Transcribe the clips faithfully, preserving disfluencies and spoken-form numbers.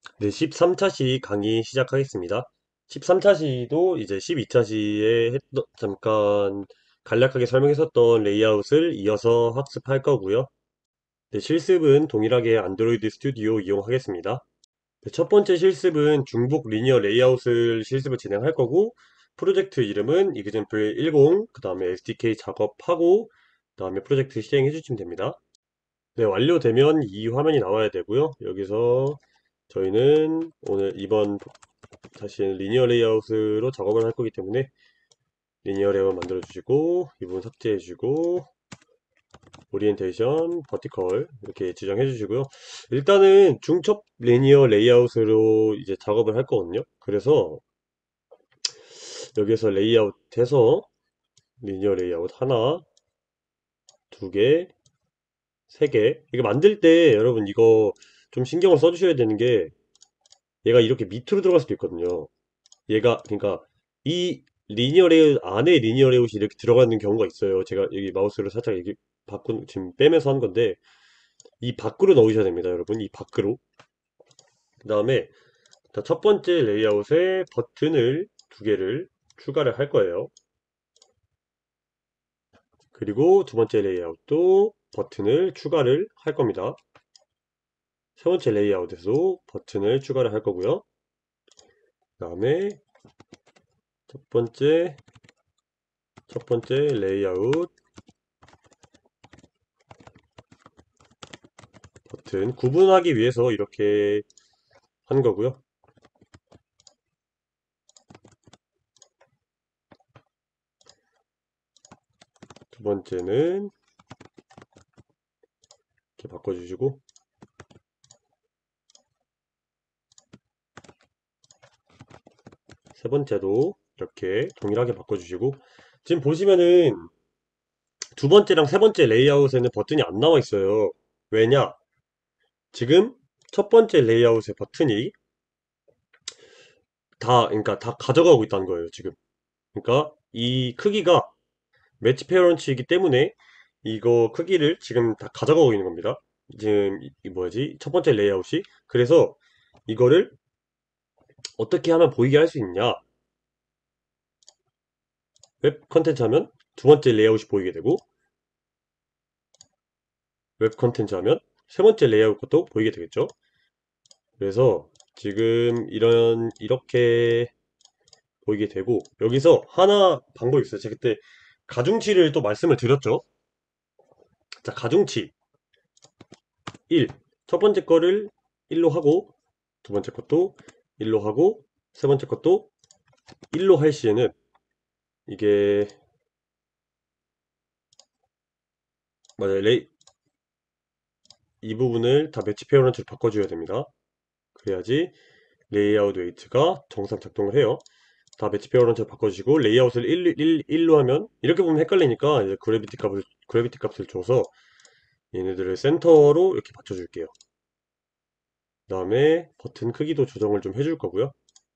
네, 십삼 차 시 강의 시작하겠습니다. 십삼 차 시도 이제 십이 차 시에 했던, 잠깐 간략하게 설명했었던 레이아웃을 이어서 학습할 거고요. 네, 실습은 동일하게 안드로이드 스튜디오 이용하겠습니다. 네, 첫 번째 실습은 중복 리니어 레이아웃을 실습을 진행할 거고, 프로젝트 이름은 example 십, 그 다음에 에스디케이 작업하고, 그 다음에 프로젝트 실행해 주시면 됩니다. 네, 완료되면 이 화면이 나와야 되고요. 여기서 저희는 오늘 이번 다시 리니어 레이아웃으로 작업을 할 거기 때문에 리니어 레이아웃 만들어 주시고 이 부분 삭제해 주고 오리엔테이션, 버티컬 이렇게 지정해 주시고요. 일단은 중첩 리니어 레이아웃으로 이제 작업을 할 거거든요. 그래서 여기에서 레이아웃 해서 리니어 레이아웃 하나, 두 개, 세 개. 이거 만들 때 여러분 이거 좀 신경을 써 주셔야 되는 게 얘가 이렇게 밑으로 들어갈 수도 있거든요. 얘가 그러니까 이 리니어 레이아웃 안에 리니어 레이아웃이 이렇게 들어가는 경우가 있어요. 제가 여기 마우스를 살짝 여기 바꾼 지금 빼면서 한 건데 이 밖으로 넣으셔야 됩니다, 여러분. 이 밖으로. 그 다음에 첫 번째 레이아웃에 버튼을 두 개를 추가를 할 거예요. 그리고 두 번째 레이아웃도 버튼을 추가를 할 겁니다. 세 번째 레이아웃에서 버튼을 추가를 할 거고요. 그 다음에 첫 번째 첫 번째 레이아웃 버튼 구분하기 위해서 이렇게 한 거고요. 두 번째는 이렇게 바꿔주시고 세 번째도 이렇게 동일하게 바꿔주시고 지금 보시면은 두 번째랑 세 번째 레이아웃에는 버튼이 안 나와 있어요. 왜냐? 지금 첫 번째 레이아웃의 버튼이 다 그러니까 다 가져가고 있다는 거예요, 지금. 그러니까 이 크기가 매치 페어런츠이기 때문에 이거 크기를 지금 다 가져가고 있는 겁니다. 지금 이, 이 뭐지? 첫 번째 레이아웃이. 그래서 이거를 어떻게 하면 보이게 할 수 있냐? 웹 컨텐츠 하면 두 번째 레이아웃이 보이게 되고 웹 컨텐츠 하면 세 번째 레이아웃 것도 보이게 되겠죠. 그래서 지금 이런 이렇게 보이게 되고 여기서 하나 방법이 있어요. 제가 그때 가중치를 또 말씀을 드렸죠. 자, 가중치 일. 첫 번째 거를 일로 하고 두 번째 것도 일로 하고 세 번째 것도 일로 할 시에는 이게 맞아요. 레이 이 부분을 다 매치 페어런트로 바꿔줘야 됩니다. 그래야지 레이아웃 웨이트가 정상 작동을 해요. 다 매치 페어런트로 바꿔주시고 레이아웃을 일, 일, 일로 하면 이렇게 보면 헷갈리니까 이제 그래비티 값을 그래비티 값을 줘서 얘네들을 센터로 이렇게 맞춰줄게요. 그 다음에 버튼 크기도 조정을 좀 해줄 거고요.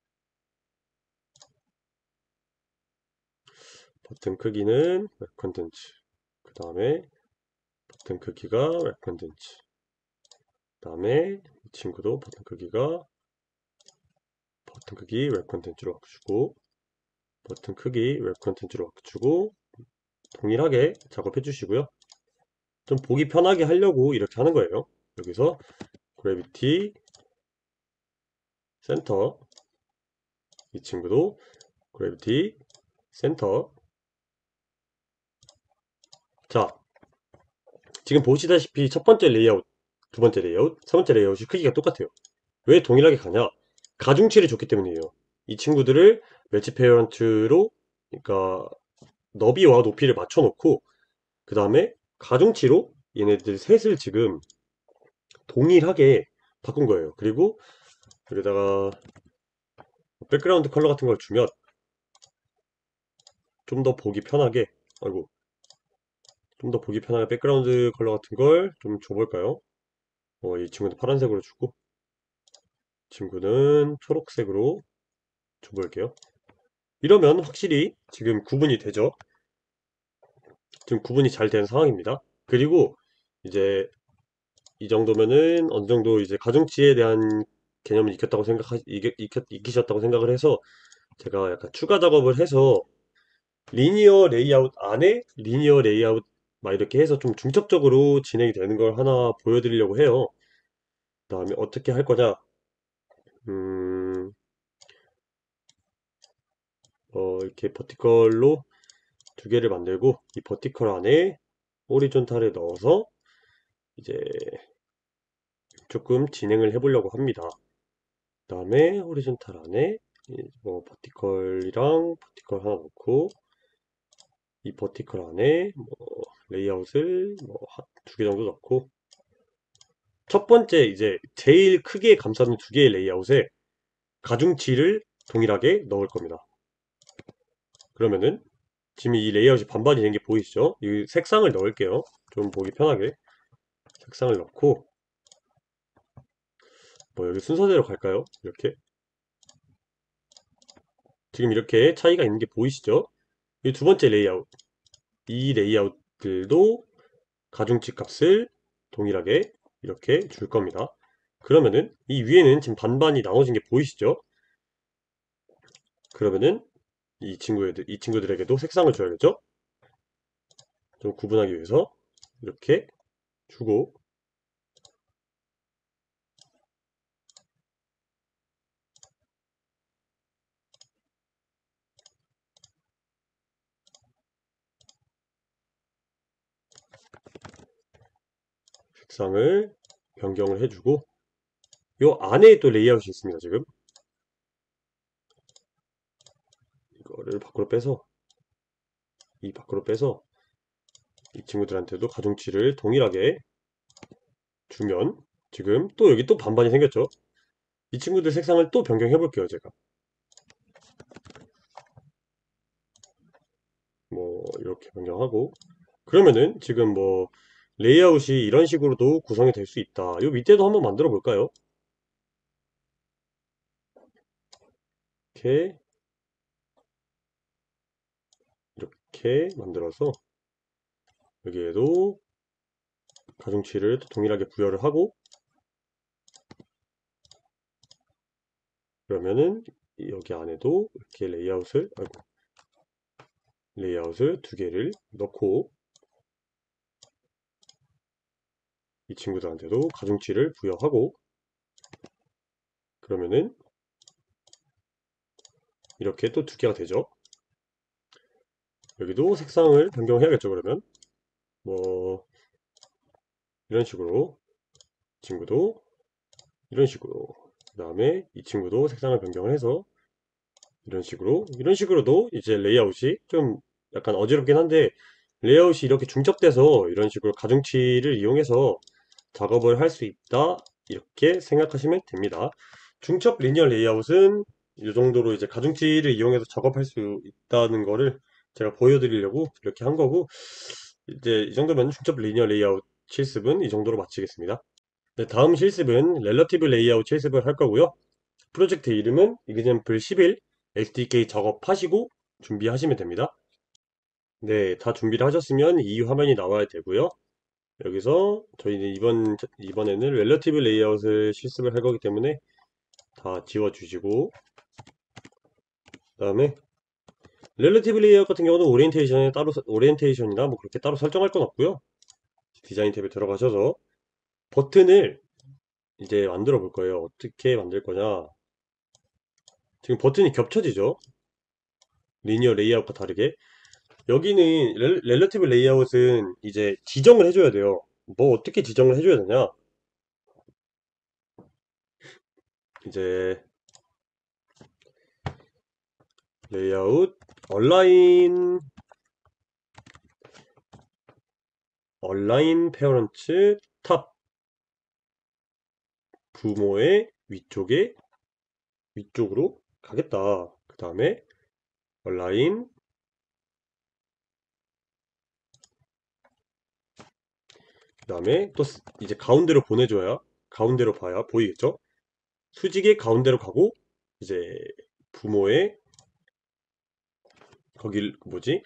버튼 크기는 웹 컨텐츠. 그 다음에 버튼 크기가 웹 컨텐츠. 그 다음에 이 친구도 버튼 크기가 버튼 크기 웹 컨텐츠로 바꿔주고 버튼 크기 웹 컨텐츠로 바꿔주고 동일하게 작업해 주시고요. 좀 보기 편하게 하려고 이렇게 하는 거예요. 여기서 그래비티 센터 이 친구도 그래비티 센터. 자, 지금 보시다시피 첫 번째 레이아웃, 두 번째 레이아웃, 세 번째 레이아웃이 크기가 똑같아요. 왜 동일하게 가냐? 가중치를 줬기 때문이에요. 이 친구들을 매치 페어런트로 그러니까 너비와 높이를 맞춰놓고 그 다음에 가중치로 얘네들 셋을 지금 동일하게 바꾼 거예요. 그리고 여기다가 백그라운드 컬러 같은 걸 주면 좀 더 보기 편하게 아이고 좀 더 보기 편하게 백그라운드 컬러 같은 걸 좀 줘볼까요? 어, 이 친구는 파란색으로 주고 친구는 초록색으로 줘볼게요. 이러면 확실히 지금 구분이 되죠. 지금 구분이 잘 된 상황입니다. 그리고 이제 이 정도면은 어느 정도 이제 가중치에 대한 개념을 익혔다고 생각하, 익, 익혔, 익히셨다고 생각을 해서 제가 약간 추가 작업을 해서 리니어 레이아웃 안에 리니어 레이아웃 막 이렇게 해서 좀 중첩적으로 진행이 되는 걸 하나 보여드리려고 해요. 그다음에 어떻게 할 거냐? 음, 어, 이렇게 버티컬로 두 개를 만들고 이 버티컬 안에 호리존탈을 넣어서 이제 조금 진행을 해보려고 합니다. 그다음에 호리존탈 안에 뭐 버티컬이랑 버티컬 하나 넣고 이 버티컬 안에 뭐 레이아웃을 뭐 두 개 정도 넣고 첫 번째 이제 제일 크게 감싸는 두 개의 레이아웃에 가중치를 동일하게 넣을 겁니다. 그러면은 지금 이 레이아웃이 반반이 된 게 보이시죠? 이 색상을 넣을게요. 좀 보기 편하게 색상을 넣고 뭐 여기 순서대로 갈까요? 이렇게 지금 이렇게 차이가 있는 게 보이시죠? 이 두 번째 레이아웃 이 레이아웃들도 가중치 값을 동일하게 이렇게 줄 겁니다. 그러면은 이 위에는 지금 반반이 나눠진 게 보이시죠? 그러면은 이 친구들 이 친구들에게도 색상을 줘야겠죠? 좀 구분하기 위해서 이렇게 주고 색상을 변경을 해주고 요 안에 또 레이아웃이 있습니다. 지금 이거를 밖으로 빼서 이 밖으로 빼서 이 친구들한테도 가중치를 동일하게 주면 지금 또 여기 또 반반이 생겼죠. 이 친구들 색상을 또 변경해 볼게요. 제가 뭐 이렇게 변경하고 그러면은 지금 뭐 레이아웃이 이런 식으로도 구성이 될 수 있다. 요 밑에도 한번 만들어 볼까요? 이렇게 이렇게 만들어서 여기에도 가중치를 동일하게 부여를 하고 그러면은 여기 안에도 이렇게 레이아웃을 아이고, 레이아웃을 두 개를 넣고 이 친구들한테도 가중치를 부여하고 그러면은 이렇게 또 두 개가 되죠. 여기도 색상을 변경해야겠죠. 그러면 뭐 이런 식으로 이 친구도 이런 식으로 그 다음에 이 친구도 색상을 변경을 해서 이런 식으로 이런 식으로도 이제 레이아웃이 좀 약간 어지럽긴 한데 레이아웃이 이렇게 중첩돼서 이런 식으로 가중치를 이용해서 작업을 할 수 있다 이렇게 생각하시면 됩니다. 중첩 리니어 레이아웃은 이 정도로 이제 가중치를 이용해서 작업할 수 있다는 거를 제가 보여드리려고 이렇게 한 거고 이제 이 정도면 중첩 리니어 레이아웃 실습은 이 정도로 마치겠습니다. 네, 다음 실습은 렐러티브 레이아웃 실습을 할 거고요. 프로젝트 이름은 example 십일 에스디케이 작업하시고 준비하시면 됩니다. 네, 다 준비를 하셨으면 이 화면이 나와야 되고요. 여기서 저희는 이번, 이번에는 렐러티브 레이아웃을 실습을 할 거기 때문에 다 지워주시고 그 다음에 렐러티브 레이아웃 같은 경우는 오리엔테이션에 따로 오리엔테이션이나 뭐 그렇게 따로 설정할 건 없고요. 디자인 탭에 들어가셔서 버튼을 이제 만들어 볼 거예요. 어떻게 만들 거냐. 지금 버튼이 겹쳐지죠? 리니어 레이아웃과 다르게. 여기는 렐, 렐러티브 레이아웃은 이제 지정을 해줘야 돼요. 뭐 어떻게 지정을 해줘야 되냐? 이제 레이아웃 얼라인 얼라인 페어런츠 탑 부모의 위쪽에 위쪽으로 가겠다. 그 다음에 얼라인 그 다음에 또 이제 가운데로 보내줘야 가운데로 봐야 보이겠죠? 수직의 가운데로 가고 이제 부모의 거길 뭐지?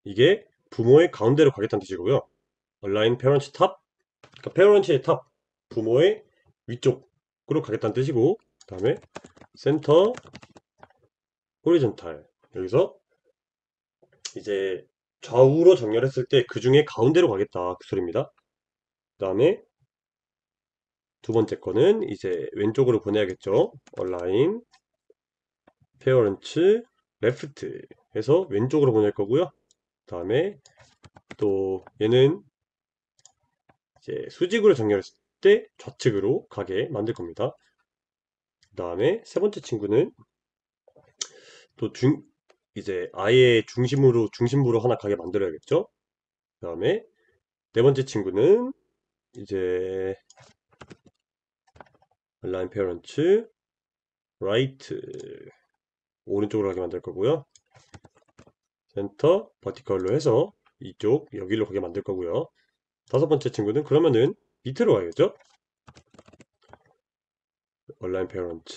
이게 부모의 가운데로 가겠다는 뜻이고요. align parent top, 그러니까 parent의 탑, 부모의 위쪽으로 가겠다는 뜻이고, 그 다음에 center horizontal, 여기서 이제 좌우로 정렬했을 때 그 중에 가운데로 가겠다 그 소리입니다. 그 다음에 두 번째 거는 이제 왼쪽으로 보내야겠죠. align parents left 해서 왼쪽으로 보낼 거고요. 그 다음에 또 얘는 이제 수직으로 정렬했을 때 좌측으로 가게 만들 겁니다. 그 다음에 세 번째 친구는 또 중, 이제 아예 중심으로, 중심부로 하나 가게 만들어야겠죠? 그 다음에 네 번째 친구는 이제 align parents right 오른쪽으로 가게 만들 거고요. 센터 버티컬로 해서 이쪽 여기로 가게 만들 거고요. 다섯 번째 친구는 그러면은 밑으로 가야겠죠? align parents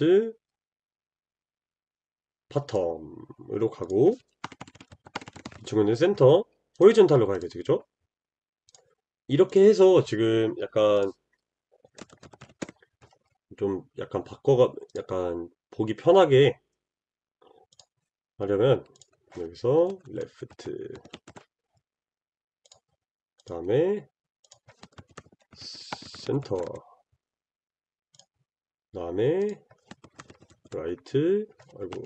bottom으로 가고 이 친구는 센터 호리존탈로 가야겠죠, 그죠? 이렇게 해서 지금 약간 좀 약간 바꿔가 약간 보기 편하게 하려면 여기서 left 그다음에 센터 그다음에 right 아이고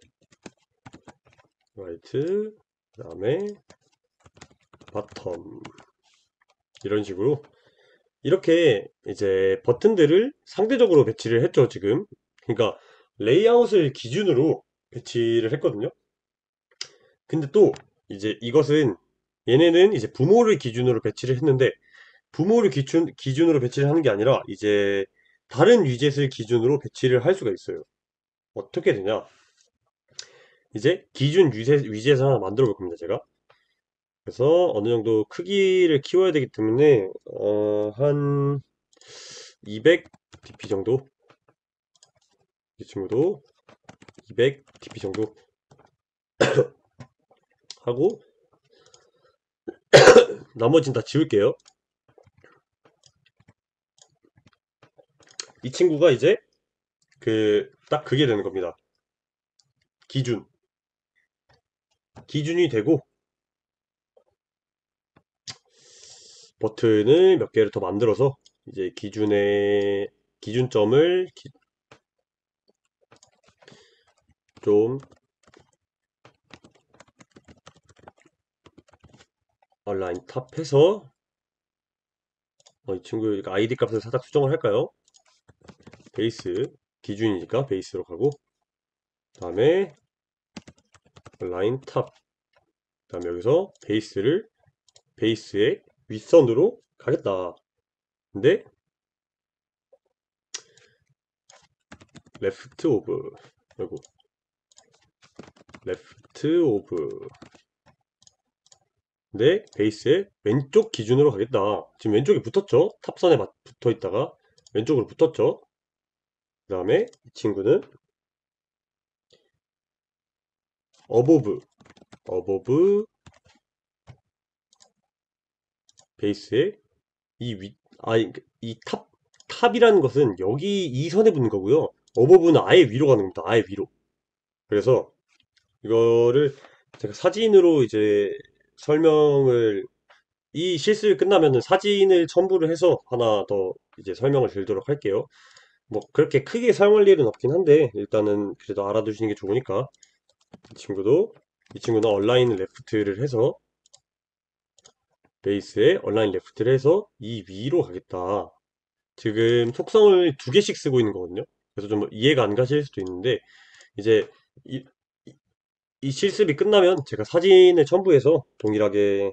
right 그다음에 bottom 이런 식으로 이렇게 이제 버튼들을 상대적으로 배치를 했죠, 지금. 그러니까 레이아웃을 기준으로 배치를 했거든요. 근데 또 이제 이것은 얘네는 이제 부모를 기준으로 배치를 했는데 부모를 기준, 기준으로 배치를 하는 게 아니라 이제 다른 위젯을 기준으로 배치를 할 수가 있어요. 어떻게 되냐? 이제 기준 위젯, 위젯을 하나 만들어 볼 겁니다, 제가. 그래서 어느 정도 크기를 키워야 되기 때문에 어, 한 이백 디피 정도 이 친구도 이백 디피 정도 하고 나머지는 다 지울게요. 이 친구가 이제 그 딱 그게 되는 겁니다. 기준 기준이 되고 버튼을 몇 개를 더 만들어서 이제 기준의 기준점을 기- 좀 얼라인 탑해서 어, 이 친구 아이디 값을 살짝 수정을 할까요? 베이스 기준이니까 베이스로 가고 다음에 라인 탑 다음에 여기서 베이스를 베이스의 윗선으로 가겠다. 근데 레프트 오브 그리고 레프트 오브 근데 베이스의 왼쪽 기준으로 가겠다. 지금 왼쪽에 붙었죠? 탑선에 붙어 있다가 왼쪽으로 붙었죠? 그 다음에 이 친구는 어보브 어보브 베이스의 이 윗, 아, 이 탑, 탑이라는 것은 여기 이 선에 붙는 거고요. 어버브는 아예 위로 가는 겁니다. 아예 위로. 그래서 이거를 제가 사진으로 이제 설명을, 이 실습이 끝나면은 사진을 첨부를 해서 하나 더 이제 설명을 드리도록 할게요. 뭐 그렇게 크게 사용할 일은 없긴 한데 일단은 그래도 알아두시는 게 좋으니까 이 친구도 이 친구는 얼라인 레프트를 해서 베이스에 얼라인 레프트를 해서 이 위로 가겠다. 지금 속성을 두 개씩 쓰고 있는 거거든요. 그래서 좀 이해가 안 가실 수도 있는데 이제 이, 이- 이 실습이 끝나면 제가 사진을 첨부해서 동일하게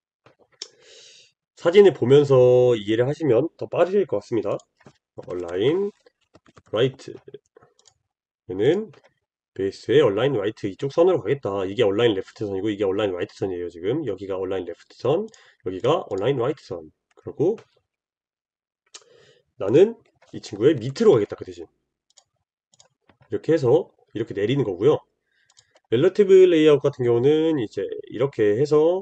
사진을 보면서 이해를 하시면 더 빠르실 것 같습니다. 얼라인 라이트 얘는 베이스의 얼라인 라이트 이쪽 선으로 가겠다. 이게 얼라인 레프트 선이고 이게 얼라인 라이트 선이에요. 지금 여기가 얼라인 레프트 선, 여기가 얼라인 라이트 선. 그리고 나는 이 친구의 밑으로 가겠다. 그 대신 이렇게 해서 이렇게 내리는 거고요. 렐러티브 레이아웃 같은 경우는 이제 이렇게 해서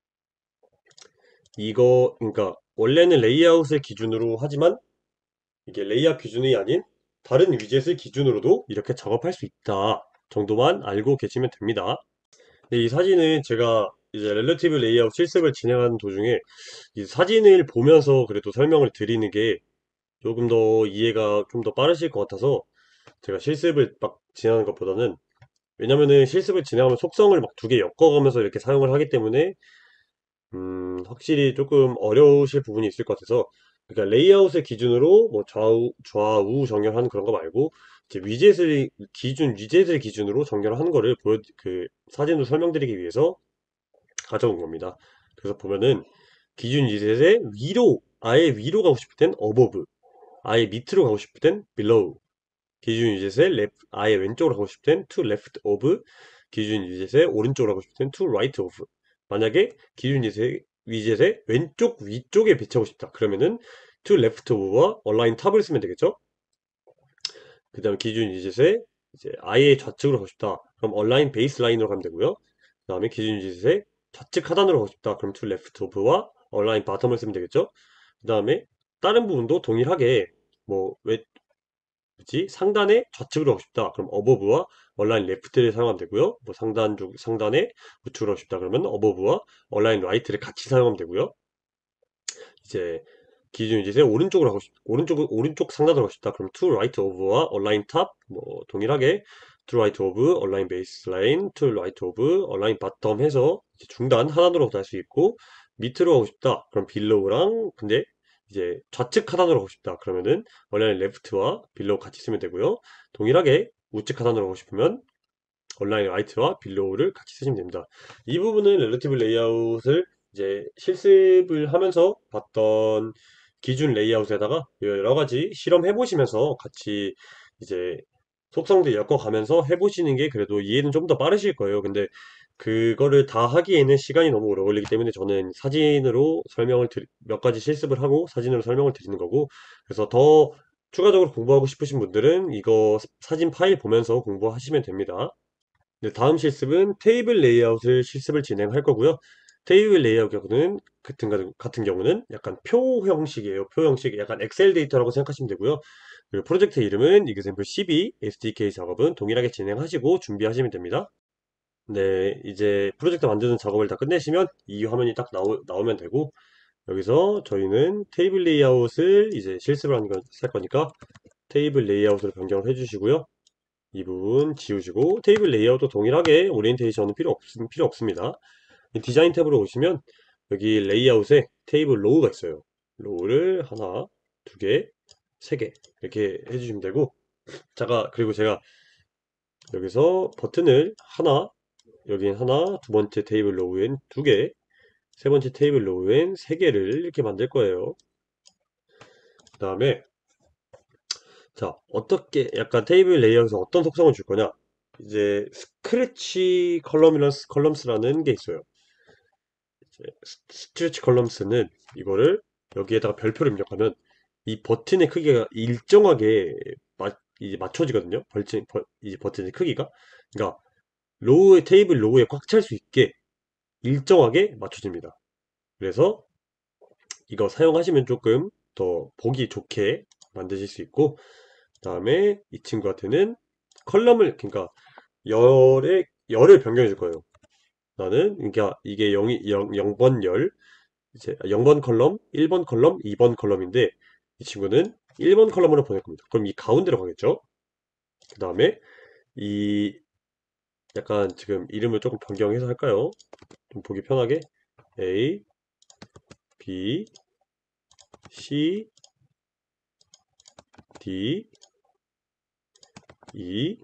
이거, 그러니까 원래는 레이아웃을 기준으로 하지만 이게 레이아웃 기준이 아닌 다른 위젯을 기준으로도 이렇게 작업할 수 있다 정도만 알고 계시면 됩니다. 근데 이 사진은 제가 이제 렐러티브 레이아웃 실습을 진행하는 도중에 이 사진을 보면서 그래도 설명을 드리는 게 조금 더 이해가 좀 더 빠르실 것 같아서 제가 실습을 막 진행하는 것보다는, 왜냐면은 실습을 진행하면 속성을 막 두 개 엮어가면서 이렇게 사용을 하기 때문에 음, 확실히 조금 어려우실 부분이 있을 것 같아서, 그러니까 레이아웃을 기준으로 뭐 좌우, 좌우 정렬하는 그런 거 말고, 이제 위젯을, 기준, 위젯을 기준으로 정렬하는 거를 보여, 그, 사진으로 설명드리기 위해서 가져온 겁니다. 그래서 보면은, 기준 위젯의 위로, 아예 위로 가고 싶을 땐 above, 아예 밑으로 가고 싶을 땐 below, 기준 위젯의 left, 아예 왼쪽으로 가고 싶을 땐 to left of, 기준 위젯의 오른쪽으로 가고 싶을 땐 to right of. 만약에 기준 위젯의, 위젯의 왼쪽 위쪽에 배치하고 싶다 그러면은 to left of와 align tab을 쓰면 되겠죠. 그 다음 기준 위젯의 이제 아예 좌측으로 가고 싶다 그럼 align baseline으로 가면 되고요. 그 다음에 기준 위젯의 좌측 하단으로 가고 싶다 그럼 to left of와 align bottom을 쓰면 되겠죠. 그 다음에 다른 부분도 동일하게 뭐 뭐지? 상단에 좌측으로 하고 싶다. 그럼 어버브와 얼라인 레프트를 사용하면 되고요. 뭐 상단 쪽 상단에 우측으로 하고 싶다. 그러면 어버브와 얼라인 라이트를 같이 사용하면 되고요. 이제 기준 이제 오른쪽으로 하고 싶 오른쪽 오른쪽 상단으로 하고 싶다. 그럼 to right of와 align top 뭐 동일하게 to right of, align baseline, to right of, align bottom 해서 이제 중단 하단으로도 할 수 있고, 밑으로 하고 싶다. 그럼 below랑 근데 이제 좌측 하단으로 하고 싶다. 그러면은 align left와 below 같이 쓰면 되고요. 동일하게 우측 하단으로 하고 싶으면 온라인 라이트와 빌로우를 같이 쓰시면 됩니다. 이 부분은 렐러티브 레이아웃을 이제 실습을 하면서 봤던 기준 레이아웃에다가 여러 가지 실험해 보시면서 같이 이제 속성들 엮어가면서 해보시는 게 그래도 이해는 좀 더 빠르실 거예요. 근데 그거를 다 하기에는 시간이 너무 오래 걸리기 때문에 저는 사진으로 설명을 드리, 몇 가지 실습을 하고 사진으로 설명을 드리는 거고, 그래서 더 추가적으로 공부하고 싶으신 분들은 이거 사진 파일 보면서 공부하시면 됩니다. 네, 다음 실습은 테이블 레이아웃을 실습을 진행할 거고요. 테이블 레이아웃 경우는 같은, 가- 같은 경우는 약간 표 형식이에요. 표 형식, 약간 엑셀 데이터라고 생각하시면 되고요. 그리고 프로젝트 이름은 example 십이, 에스디케이 작업은 동일하게 진행하시고 준비하시면 됩니다. 네, 이제 프로젝트 만드는 작업을 다 끝내시면 이 화면이 딱 나오, 나오면 되고, 여기서 저희는 테이블 레이아웃을 이제 실습을 하는 거, 할 거니까 테이블 레이아웃으로 변경을 해주시고요. 이 부분 지우시고 테이블 레이아웃도 동일하게 오리엔테이션은 필요 없, 필요 없습니다. 디자인 탭으로 오시면 여기 레이아웃에 테이블 로우가 있어요. 로우를 하나, 두 개, 세 개 이렇게 해주시면 되고, 제가 그리고 제가 여기서 버튼을 하나, 여긴 하나, 두 번째 테이블 로우엔 두 개, 세 번째 테이블 로우엔 세 개를 이렇게 만들 거예요. 그 다음에 자, 어떻게 약간 테이블 레이아웃에서 어떤 속성을 줄 거냐? 이제 스크래치 컬럼이라는 컬럼스라는 게 있어요. 이제 스- 스트레치 컬럼스는 이거를 여기에다가 별표를 입력하면 이 버튼의 크기가 일정하게 마, 이제 맞춰지거든요. 벌친, 버, 이 버튼의 크기가. 그러니까 로우의 테이블 로우에 꽉 찰 수 있게 일정하게 맞춰집니다. 그래서 이거 사용하시면 조금 더 보기 좋게 만드실 수 있고, 그 다음에 이 친구한테는 컬럼을, 그러니까 열의 열을 변경해 줄 거예요. 나는 그러니까 이게 영이 영 번 열, 이제 영 번 컬럼, 일 번 컬럼, 이 번 컬럼인데 이 친구는 일 번 컬럼으로 보낼 겁니다. 그럼 이 가운데로 가겠죠? 그 다음에 이 약간 지금 이름을 조금 변경해서 할까요? 좀 보기 편하게 A, B, C, D, E,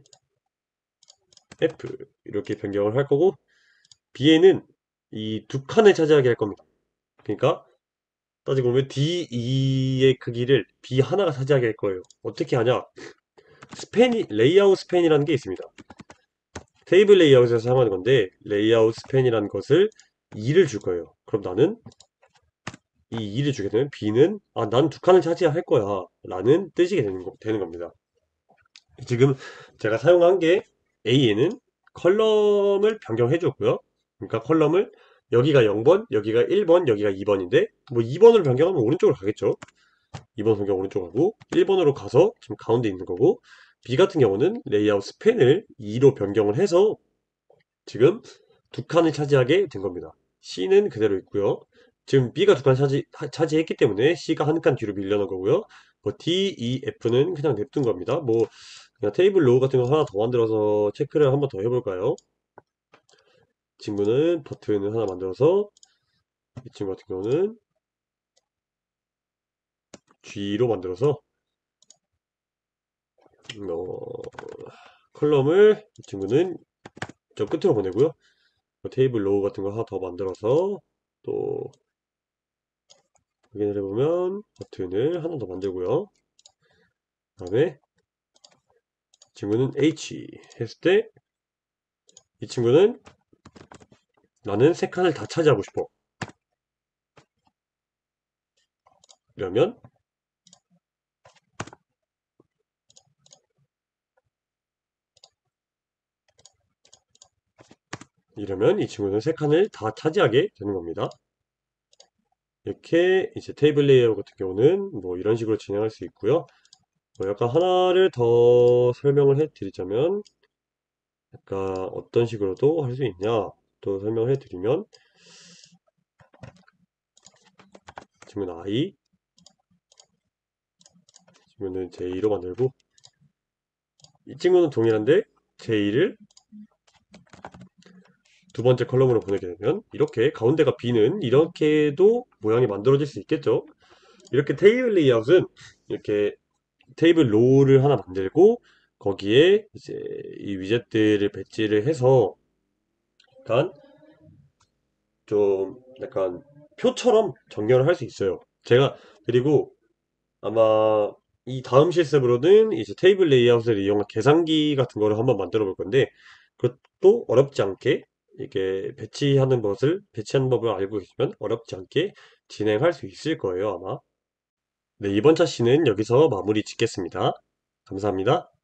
F 이렇게 변경을 할 거고, B에는 이 두 칸을 차지하게 할 겁니다. 그러니까 따지고 보면 디 이의 크기를 B 하나가 차지하게 할 거예요. 어떻게 하냐? 스팬이 레이아웃 스팬이라는 게 있습니다. 테이블 레이아웃에서 사용하는 건데 레이아웃 스팬이라는 것을 이를 줄 거예요. 그럼 나는 이 이를 주게 되면 B는 아, 난 두 칸을 차지해야 할 거야 라는 뜻이 되는, 거, 되는 겁니다. 지금 제가 사용한 게 A에는 컬럼을 변경해줬고요. 그러니까 컬럼을 여기가 영 번, 여기가 일 번, 여기가 이 번인데 뭐 이 번으로 변경하면 오른쪽으로 가겠죠. 이 번 변경 오른쪽 가고 일 번으로 가서 지금 가운데 있는 거고 B 같은 경우는 레이아웃 스팬을 이로 변경을 해서 지금 두 칸을 차지하게 된 겁니다. C는 그대로 있고요. 지금 B가 두 칸 차지, 차지했기 때문에 C가 한 칸 뒤로 밀려난 거고요. 뭐 D, E, F는 그냥 냅둔 겁니다. 뭐 그냥 테이블 로우 같은 거 하나 더 만들어서 체크를 한번 더 해볼까요? 이 친구는 버튼을 하나 만들어서 이 친구 같은 경우는 G로 만들어서 어, 컬럼을 이 친구는 저 끝으로 보내고요. 테이블 로우 같은 거 하나 더 만들어서 또 확인을 해보면 버튼을 하나 더 만들고요. 그 다음에 친구는 H 했을 때 이 친구는 나는 세 칸을 다 차지하고 싶어. 이러면 이러면 이 친구는 세 칸을 다 차지하게 되는 겁니다. 이렇게 이제 테이블 레이아웃 같은 경우는 뭐 이런 식으로 진행할 수 있고요. 뭐 약간 하나를 더 설명을 해 드리자면 약간 어떤 식으로도 할 수 있냐 또 설명을 해 드리면 친구는 I, 친구는 J로 만들고 이 친구는 동일한데 J를 두 번째 컬럼으로 보내게 되면 이렇게 가운데가 B는 이렇게도 모양이 만들어질 수 있겠죠. 이렇게 테이블 레이아웃은 이렇게 테이블 로우를 하나 만들고 거기에 이제 이 위젯들을 배치를 해서 약간 좀 약간 표처럼 정렬을 할 수 있어요. 제가 그리고 아마 이 다음 실습으로는 이제 테이블 레이아웃을 이용한 계산기 같은 거를 한번 만들어 볼 건데 그것도 어렵지 않게 이게 배치하는 것을 배치하는 법을 알고 계시면 어렵지 않게 진행할 수 있을 거예요, 아마. 네, 이번 차시는 여기서 마무리 짓겠습니다. 감사합니다.